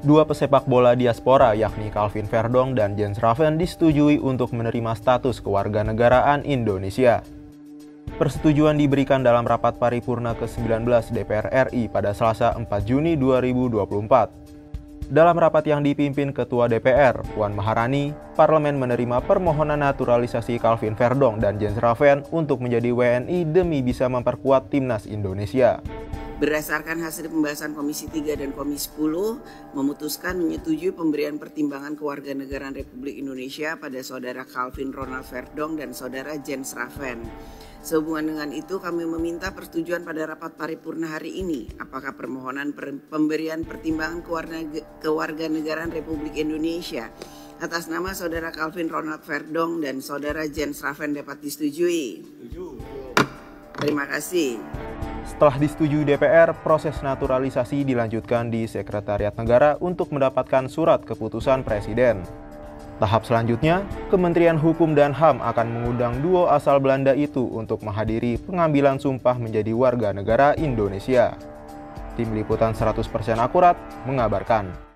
Dua pesepak bola diaspora yakni Calvin Verdong dan Jens Raven disetujui untuk menerima status kewarganegaraan Indonesia. Persetujuan diberikan dalam rapat paripurna ke-19 DPR RI pada Selasa 4 Juni 2024. Dalam rapat yang dipimpin Ketua DPR, Puan Maharani, Parlemen menerima permohonan naturalisasi Calvin Verdong dan Jens Raven untuk menjadi WNI demi bisa memperkuat timnas Indonesia. Berdasarkan hasil pembahasan Komisi 3 dan Komisi 10, memutuskan menyetujui pemberian pertimbangan kewarganegaraan Republik Indonesia pada Saudara Calvin Ronald Verdong dan Saudara Jens Raven. Sehubungan dengan itu, kami meminta persetujuan pada rapat paripurna hari ini. Apakah permohonan pemberian pertimbangan kewarganegaraan Republik Indonesia atas nama Saudara Calvin Ronald Verdong dan Saudara Jens Raven dapat disetujui? Terima kasih. Setelah disetujui DPR, proses naturalisasi dilanjutkan di Sekretariat Negara untuk mendapatkan surat keputusan Presiden. Tahap selanjutnya, Kementerian Hukum dan HAM akan mengundang duo asal Belanda itu untuk menghadiri pengambilan sumpah menjadi warga negara Indonesia. Tim Liputan 100% Akurat mengabarkan.